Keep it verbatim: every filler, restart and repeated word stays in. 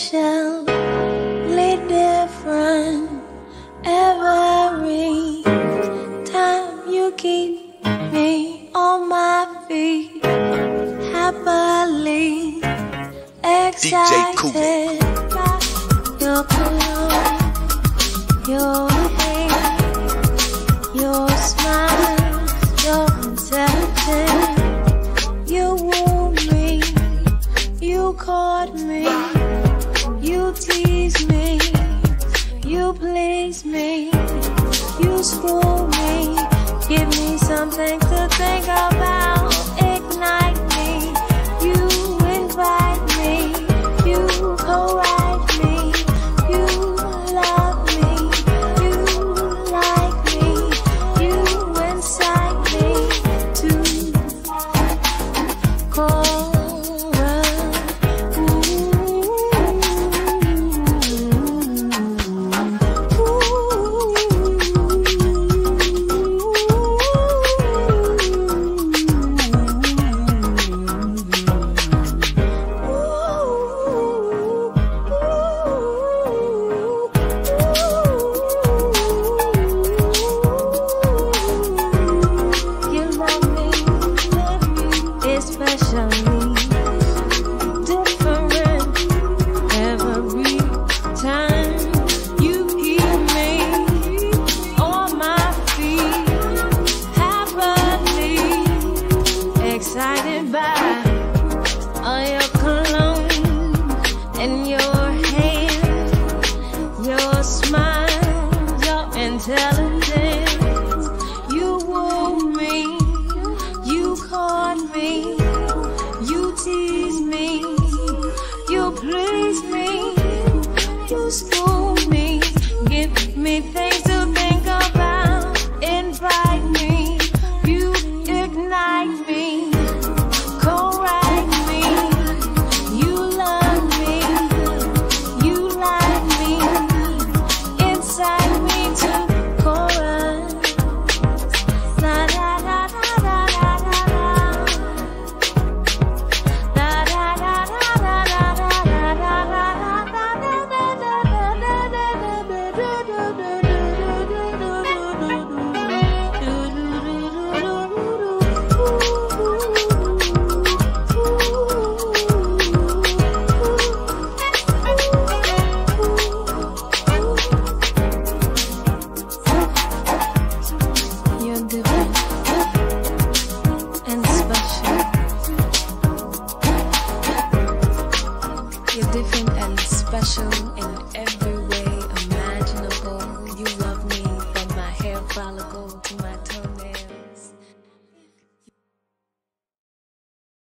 especially different. Every time you keep me on my feet, happily excited by your cologne, your hair, your smile, your intelligence. You woo me, you caught me, you tease me, you please me, you school me, give me something to think about, ignite me, you invite me, you co-write me, you love me, you like me, you incite me to call. Especially different every time you keep me on my feet, happily excited by all your cologne and your hair, your smile, your intelligence. You woo me, you caught me, you tease me, you please me, you school me, give me things to think about, invite me, you ignite me, co-write me, you love me, you like me, incite me to chorus. La la la la la la la la. You're different and special. You're different and special.